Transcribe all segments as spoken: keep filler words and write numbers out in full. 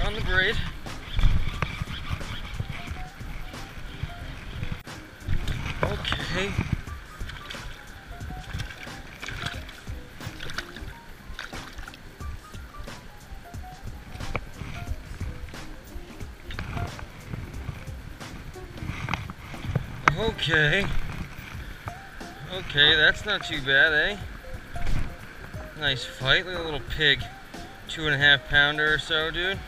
on the braid. Okay. Okay. Okay, that's not too bad, eh? Nice fight. Look at a little pig. Two and a half pounder or so, dude.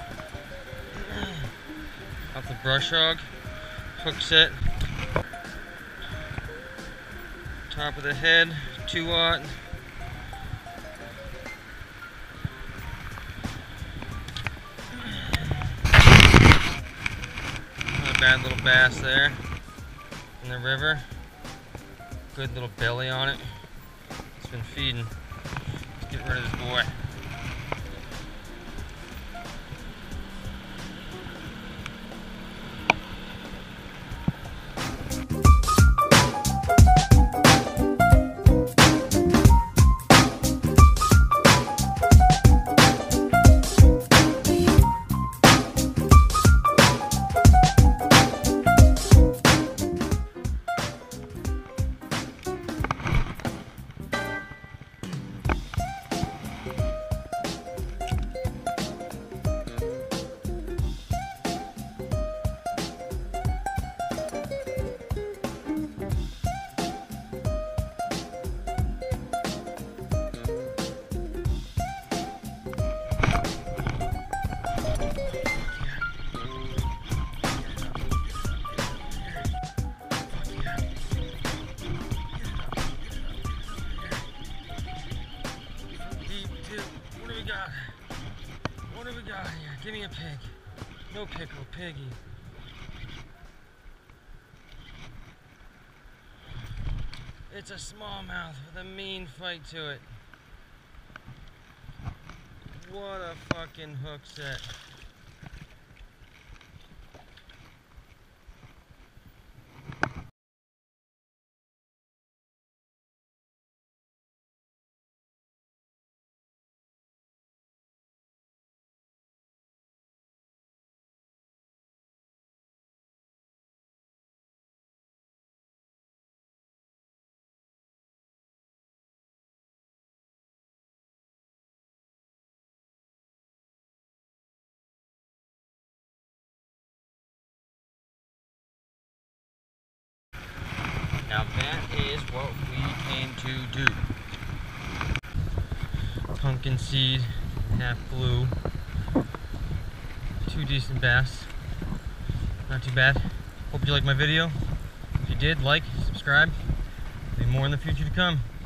Off the brush hog. Hook set. Top of the head. Two aught. Not a bad little bass there in the river. Good little belly on it. It's been feeding. Let's get rid of this boy. What do we got here? Give me a pig. No pickle, piggy. It's a smallmouth with a mean fight to it. What a fucking hook set. Now that is what we came to do. Pumpkin seed, half blue. Two decent bass. Not too bad. Hope you liked my video. If you did, like, subscribe. There'll be more in the future to come.